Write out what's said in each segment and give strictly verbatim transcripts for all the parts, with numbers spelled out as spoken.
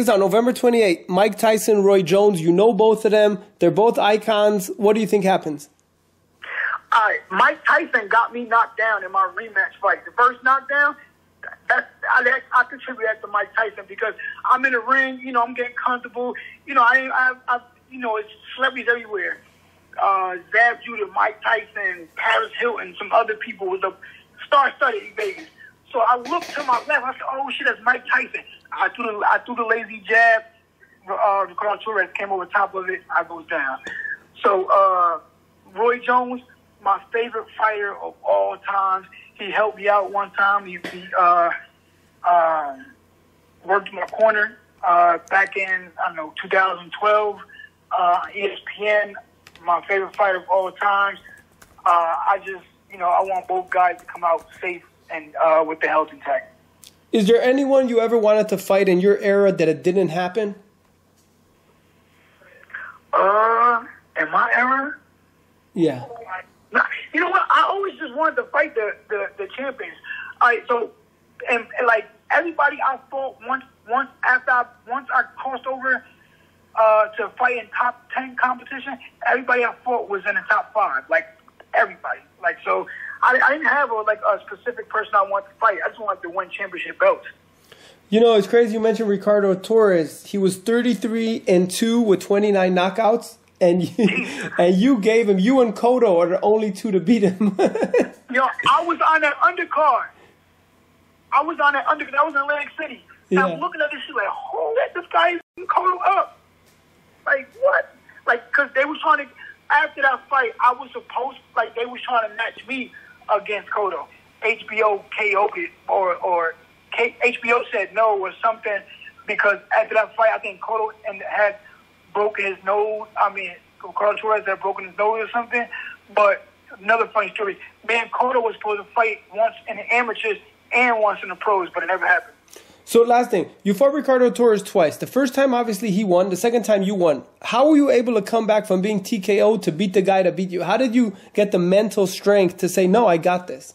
this out. November twenty-eighth, Mike Tyson, Roy Jones. You know both of them. They're both icons. What do you think happens? All right, Mike Tyson got me knocked down in my rematch fight. The first knockdown, that's, I, I contribute that to Mike Tyson because I'm in the ring, you know, I'm getting comfortable. You know, I, I, I you know, it's celebrities everywhere. Uh, Zab Judah, Mike Tyson, Paris Hilton, some other people with the star-studded Vegas. So I looked to my left. I said, "Oh shit, that's Mike Tyson." I threw the, I threw the lazy jab. Uh, Krause came over top of it. I goes down. So uh, Roy Jones, my favorite fighter of all time. He helped me out one time. He, he uh, uh, worked in my corner uh, back in I don't know two thousand twelve. Uh, E S P N, my favorite fighter of all time. Uh, I just, you know, I want both guys to come out safe and uh, with the health intact. Is there anyone you ever wanted to fight in your era that it didn't happen? Uh, in my era? Yeah. You know what? I always just wanted to fight the, the, the champions. All right, so, and, and like, everybody I fought once, once after I, once I crossed over uh, to fight in top ten competition, everybody I fought was in the top five. Like, everybody. Like, so, I, I didn't have a, like a specific person I wanted to fight. I just wanted to win championship belts. You know, it's crazy you mentioned Ricardo Torres. He was thirty-three and two with twenty-nine knockouts, and you, and you gave him, you and Cotto are the only two to beat him. You know, I was on that undercard. I was on that undercard. I was in Atlantic City. Yeah. I'm looking at this shit like, hold it, this guy is Cotto up. Like, what? Like, because they were trying to, after that fight, I was supposed, like, they was trying to match me against Cotto. H B O K O'd it, or, or K, H B O said no or something, because after that fight, I think Cotto and had broken his nose. I mean, Carlos Torres had broken his nose or something. But another funny story, me and Cotto was supposed to fight once in the amateurs and once in the pros, but it never happened. So last thing, you fought Ricardo Torres twice. The first time, obviously, he won. The second time, you won. How were you able to come back from being T K O to beat the guy that beat you? How did you get the mental strength to say, no, I got this?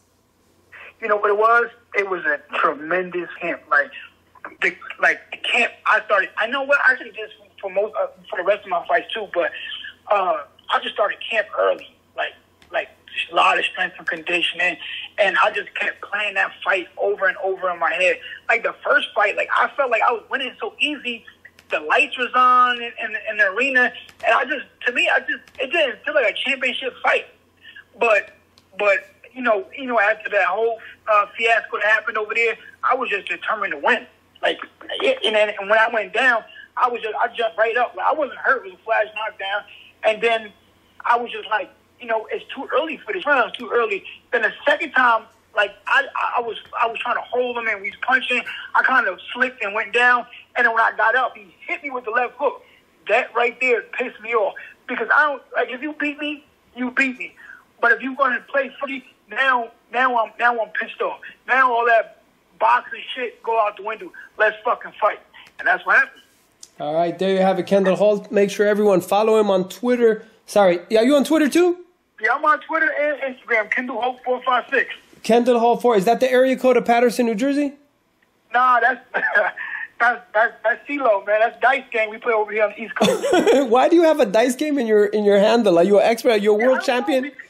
You know what it was? It was a tremendous camp. Like, the, like the camp, I started, I know what, I should have just for most, uh, for the rest of my fights too, but uh, I just started camp early. Like, like a lot of strength and conditioning, and I just kept playing that fight over and over in my head. Like the first fight, like I felt like I was winning so easy. The lights was on in, in, in the arena, and I just, to me, I just, it didn't feel like a championship fight. But, but you know, you know, after that whole uh, fiasco that happened over there, I was just determined to win. Like, and then and when I went down, I was just, I jumped right up. Like, I wasn't hurt. It was a flash knockdown, and then I was just like, you know, it's too early for this round. It's too early. Then the second time, like I, I was, I was trying to hold him, and we was punching. I kind of slipped and went down, and then when I got up, he hit me with the left hook. That right there pissed me off because I don't like if you beat me, you beat me. But if you're going to play free, now, now I'm, now I'm pissed off. Now all that boxing shit go out the window. Let's fucking fight, and that's what happened. All right, there you have it, Kendall Holt. Make sure everyone follow him on Twitter. Sorry, yeah, you on Twitter too? Yeah, I'm on Twitter and Instagram. Kendall Holt four five six. Kendall Holt four. Is that the area code of Patterson, New Jersey? Nah, that's that's that's that's CeeLo, man. That's dice game we play over here on the East Coast. Why do you have a dice game in your in your handle? Are you an expert? Are you a world yeah, champion? Know,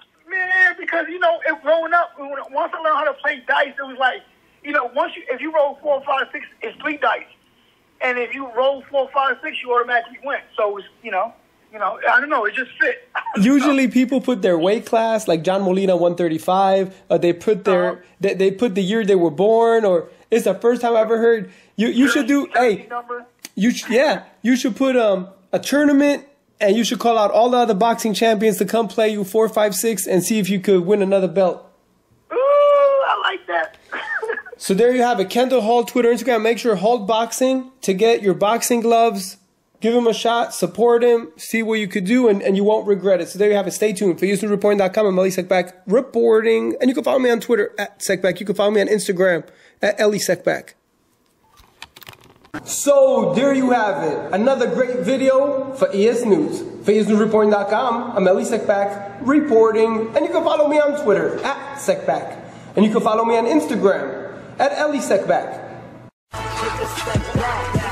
man, because you know, it growing up, once I learned how to play dice, it was like, you know, once you if you roll four, five, six, it's three dice, and if you roll four, five, six, you automatically win. So it's you know. You know, I don't know. It just fit. Usually, people put their weight class, like John Molina, one thirty-five. Or they put their uh-huh. they, they put the year they were born. Or it's the first time I ever heard. You you should do. Hey, you sh- yeah. You should put um a tournament, and you should call out all the other boxing champions to come play you four, five, six, and see if you could win another belt. Ooh, I like that. So there you have it. Kendall Holt, Twitter, Instagram. Make sure Holt Boxing to get your boxing gloves. Give him a shot, support him, see what you could do, and, and you won't regret it. So there you have it. Stay tuned. For E S News Reporting dot com, I'm Elie Seckbach reporting. And you can follow me on Twitter at Seckbach. You can follow me on Instagram at Elie Seckbach. So there you have it. Another great video for E S News. For E S News Reporting dot com, I'm Elie Seckbach reporting. And you can follow me on Twitter at Seckbach. And you can follow me on Instagram at Elie Seckbach.